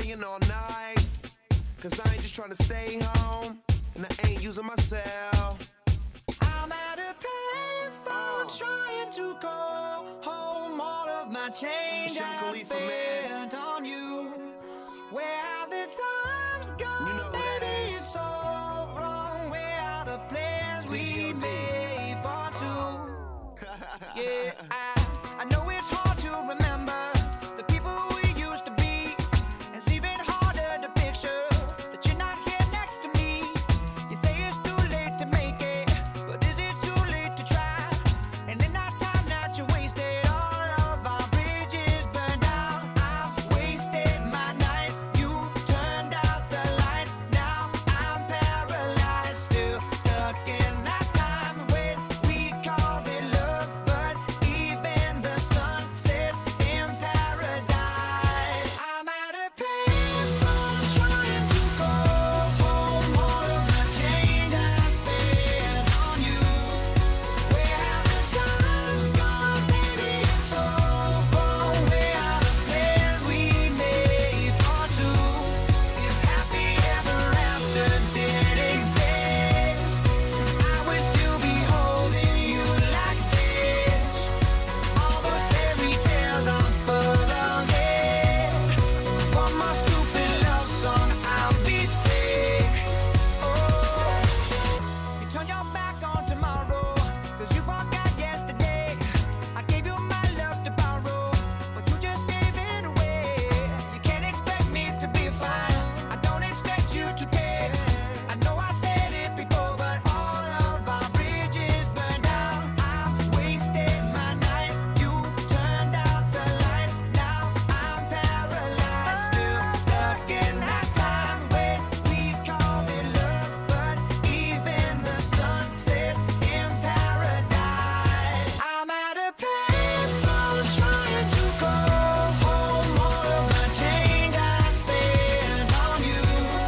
partying all night. Cause I ain't just trying to stay home, and I ain't using my cell. I'm at a payphone trying to call home. All of my change I spent on you. Where have the times gone? You know baby, it's all wrong. Where are the plans we made for two? Yeah, I know it's hard to remember the people we used to be. It's even harder to picture that you're not here next to me. You say it's too late to make it, but is it too late to try? And in that time that you wasted, all of our bridges burned down. I've wasted my nights, you turned out the lights. Now I'm paralyzed, still stuck in that time when we called it love. But even the sun sets in paradise. I'm at a payphone trying to call home. All of my change I spent on you. Where have the times gone, baby? It's all wrong. Where are the plans we made for two? If happy ever afters did exist, I would still be holding you like this. All those fairy tales are full of it. One more stupid love song, I'll be sick. Oh, you turn your back on tomorrow, cause you forgot yesterday. I gave you my love to borrow, but you just gave it away. You can't expect me to be fine, I don't expect you to care. I know I said it before, but all of our bridges burned down. I've wasted my nights, you turned out the lights. Now I'm paralyzed, still stuck in that time when we called it love. But even the sun sets in paradise. I'm at a payphone trying to call home. All of my change I spent on you.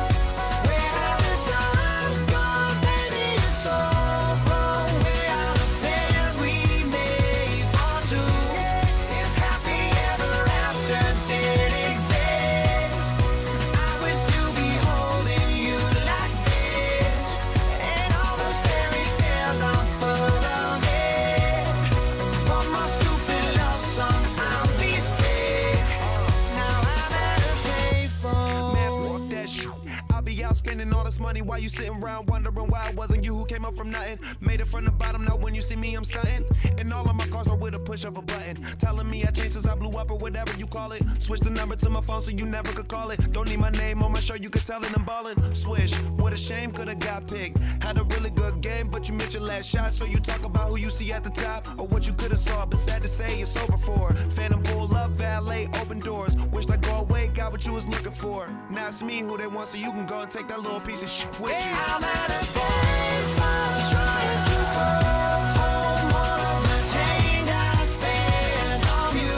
Where have the times gone, baby? It's all wrong. Where are the plans we made for two? If happy ever afters did exist, I would still be holding you like this. And all those fairy tales are full of it. One more stupid love song, I'll be sick. Now I'm at a payphone. Man, fuck that shit. I'll be out spending all this money while you sitting around wondering why it wasn't you who came up from nothing. Made it from the bottom, now when you see me, I'm stunting. And all of my cars are with a push of a button. Telling me I changed since I blew up or whatever you call it. Switch the number to my phone so you never could call it. Don't need my name on my shirt, you could tell it I'm ballin'. Swish, what a shame, could've got picked. Had a really good game, but you missed your last shot. So you talk about who you see at the top or what you could've saw. But sad to say, it's over for. Phantom pull up, valet, open doors. Wished I go away, got what you was looking for. Now it's me who they want, so you can go and take that little piece of shit with you. I'm at a payphone trying to call home. All of my change I spent on you.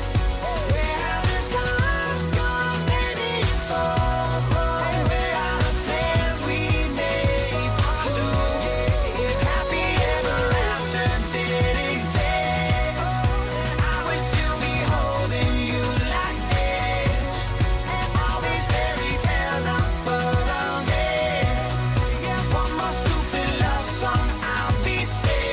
Where have the times gone, baby? It's all wrong. Where are the plans we made for two? If happy ever afters did exist, I would still be holding you like this. And all these fairy tales are full of it. One more stupid love song, I'll be sick.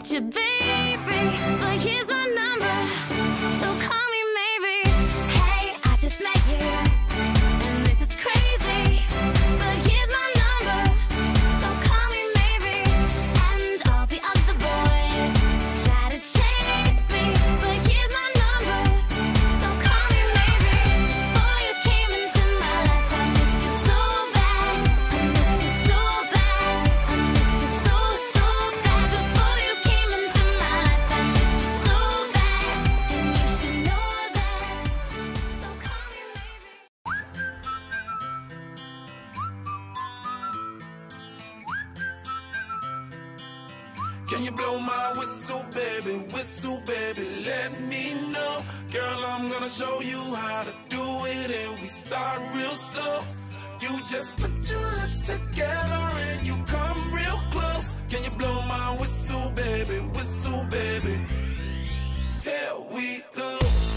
with you, baby, but here's my number, so call me maybe. Hey, I just met you, and this is crazy, but here's my number, so call me maybe. And all the other boys try to chase me, but here's my number, so call me maybe. Before you came into my life, I missed you so bad, I missed you so bad, I missed you so, so bad. Before you came into my life, I missed you so bad, and you should know that, so call me maybe. Can you blow my whistle, baby, let me know. Girl, I'm gonna show you how to do it, and we start real slow. You just put your lips together and you come real close. Can you blow my whistle, baby, here we go.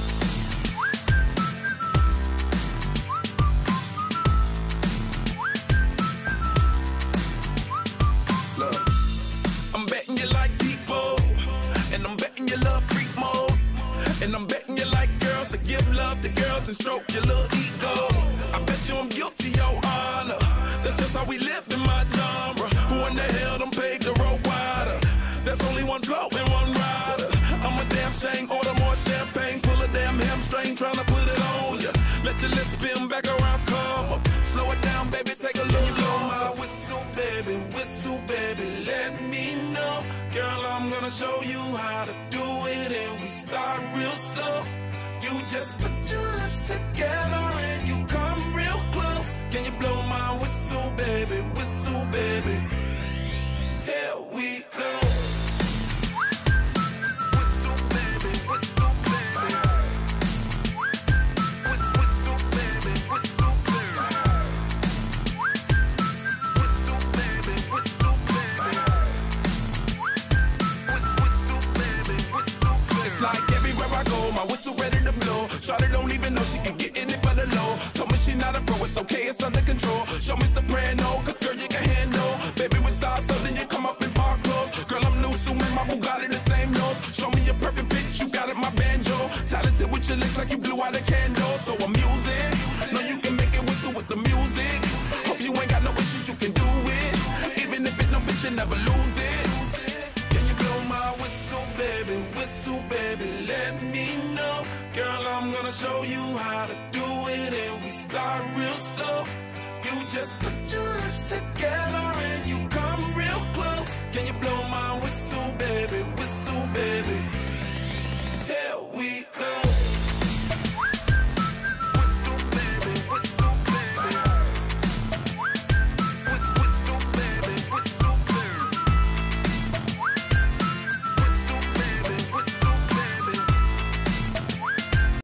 Look, I'm betting you like people, and I'm betting you love freak mode, and I'm betting you like girls to give love to girls and stroke your little ego. I bet you I'm guilty, your honor. That's just how we live in my genre. Who in the hell done paved the road wider? There's only one flow and one rider. I'm a damn shame, order more champagne, pull a damn hamstring, tryna put it on ya. Let your lips spin back around, come up. Slow it down, baby, take a look. Blow my whistle, baby, let me know. Girl, I'm gonna show you how to do it, and we start real slow. You just put your lips together and you come real close. Can you blow my whistle, baby, here we go. Whistle, baby, whistle, baby. Whistle, baby, whistle, baby. Whistle, baby, whistle, baby. Whistle, baby, whistle, baby. It's like everywhere I go, my whistle ready to blow. Shawty don't even know she can get in it for the low. Told me she not a pro, it's okay, it's under control. Show me soprano, cause girl you can handle. Baby with stars, so then you come up in park clothes. Girl I'm new, so man, my Bugatti the same nose. Show me a perfect pitch, you got it, my banjo. Talented with your lips like you blew out a candle. So I'm using, know you can make it whistle with the music. Hope you ain't got no issues, you can do it. Even if it don't fit, you never lose it. Can you blow my whistle, baby, let me know. Girl, I'm gonna show you how to do it, and we start real slow. You just put your lips together and you come real close. Can you blow my whistle, baby,